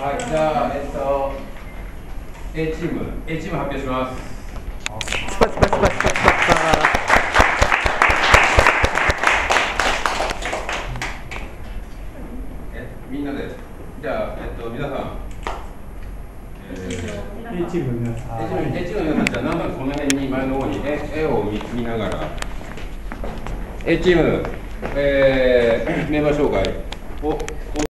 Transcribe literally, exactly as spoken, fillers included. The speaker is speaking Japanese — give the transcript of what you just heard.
はい、じゃあ、えっと、A チーム、A チーム発表します。 スパスパスパスパスパスえ、みんなで。じゃあ、えっと、皆さん。 えー、A チームの皆さん。 A チーム、A チームの皆さん、じゃあ、なんとなくこの辺に前の方に絵、絵を見、見ながら。A チーム、えー、メンバー紹介を。